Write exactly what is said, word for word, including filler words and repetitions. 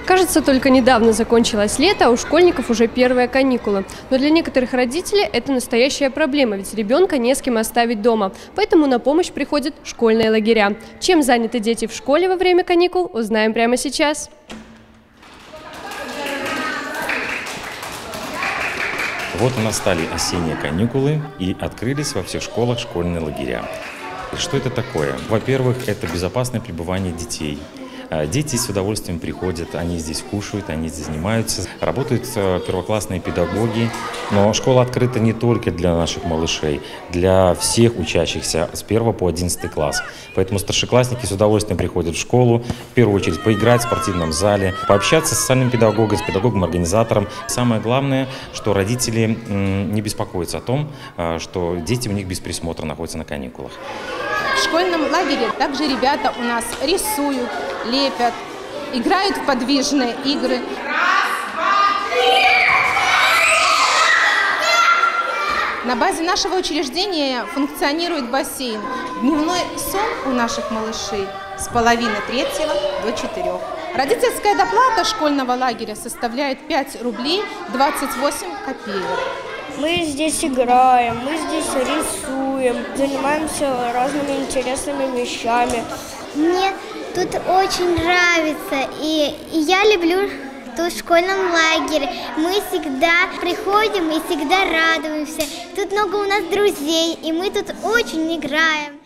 Кажется, только недавно закончилось лето, а у школьников уже первые каникулы. Но для некоторых родителей это настоящая проблема, ведь ребенка не с кем оставить дома. Поэтому на помощь приходят школьные лагеря. Чем заняты дети в школе во время каникул, узнаем прямо сейчас. Вот у нас стали осенние каникулы и открылись во всех школах школьные лагеря. Что это такое? Во-первых, это безопасное пребывание детей. Дети с удовольствием приходят, они здесь кушают, они здесь занимаются. Работают первоклассные педагоги, но школа открыта не только для наших малышей, для всех учащихся с первого по одиннадцатый класс. Поэтому старшеклассники с удовольствием приходят в школу, в первую очередь поиграть в спортивном зале, пообщаться с социальным педагогом, с педагогом-организатором. Самое главное, что родители не беспокоятся о том, что дети у них без присмотра находятся на каникулах. В школьном лагере также ребята у нас рисуют, лепят, играют в подвижные игры. На базе нашего учреждения функционирует бассейн. Дневной сон у наших малышей с половины третьего до четырех. Родительская доплата школьного лагеря составляет пять рублей двадцать восемь копеек. Мы здесь играем, мы здесь рисуем, занимаемся разными интересными вещами. Мне тут очень нравится, и, и я люблю тут в школьном лагере. Мы всегда приходим и всегда радуемся. Тут много у нас друзей, и мы тут очень играем.